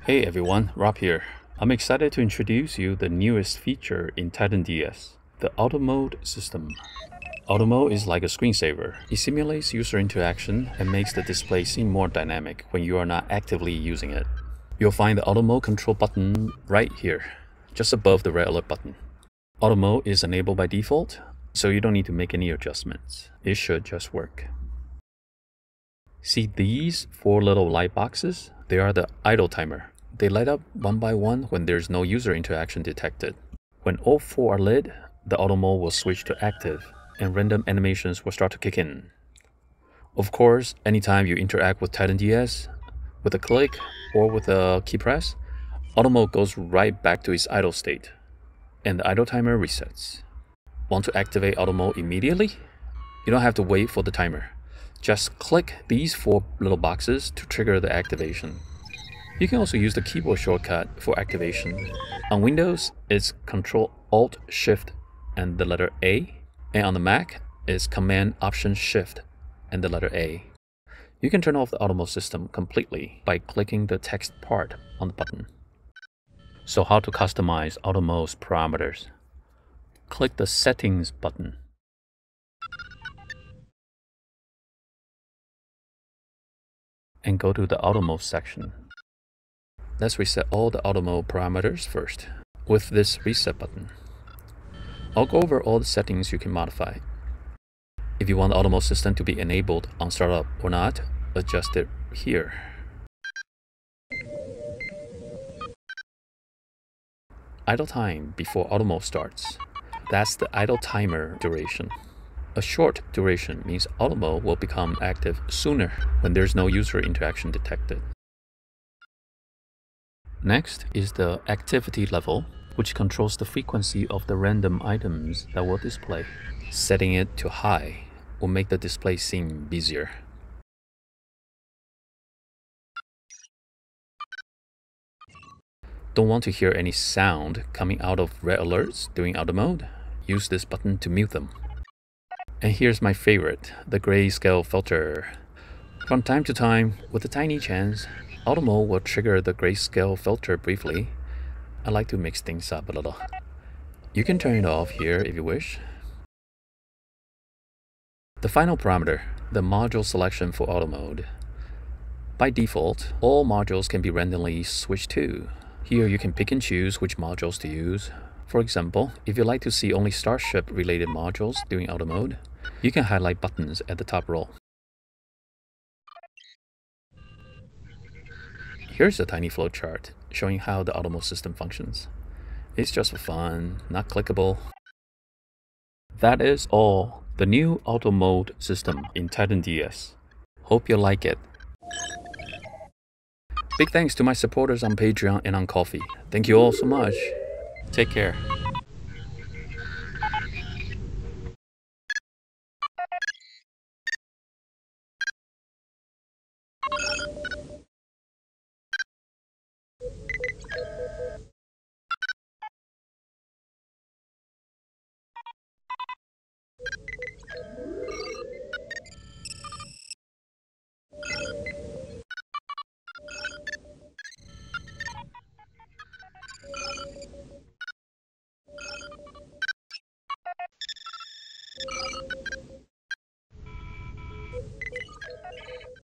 Hey everyone, Rob here. I'm excited to introduce you the newest feature in Titan.DS, the Auto Mode system. Auto Mode is like a screensaver. It simulates user interaction and makes the display seem more dynamic when you are not actively using it. You'll find the Auto Mode control button right here, just above the red alert button. Auto Mode is enabled by default, so you don't need to make any adjustments. It should just work. See these 4 little light boxes? They are the idle timer. They light up one by one when there's no user interaction detected. When all 4 are lit, the auto mode will switch to active and random animations will start to kick in. Of course, anytime you interact with Titan.DS, with a click or with a key press, auto mode goes right back to its idle state and the idle timer resets. Want to activate auto mode immediately? You don't have to wait for the timer. Just click these 4 little boxes to trigger the activation. You can also use the keyboard shortcut for activation. On Windows, it's Ctrl-Alt-Shift and the letter A, and on the Mac, it's Command-Option-Shift and the letter A. You can turn off the auto mode system completely by clicking the text part on the button. So how to customize auto mode's parameters? Click the Settings button. And go to the Auto Mode section. Let's reset all the Auto Mode parameters first with this Reset button. I'll go over all the settings you can modify. If you want the Auto Mode system to be enabled on startup or not, adjust it here. Idle time before Auto Mode starts. That's the idle timer duration. A short duration means auto mode will become active sooner when there's no user interaction detected. Next is the activity level, which controls the frequency of the random items that will display. Setting it to high will make the display seem busier. Don't want to hear any sound coming out of red alerts during auto mode? Use this button to mute them. And here's my favorite, the grayscale filter. From time to time, with a tiny chance, auto mode will trigger the grayscale filter briefly. I like to mix things up a little. You can turn it off here if you wish. The final parameter, the module selection for auto mode. By default, all modules can be randomly switched to. Here you can pick and choose which modules to use. For example, if you like to see only Starship related modules during auto mode, you can highlight buttons at the top row. Here's a tiny flowchart showing how the auto mode system functions. It's just for fun, not clickable. That is all the new auto mode system in Titan.DS. Hope you like it. Big thanks to my supporters on Patreon and on Ko-fi. Thank you all so much. Take care.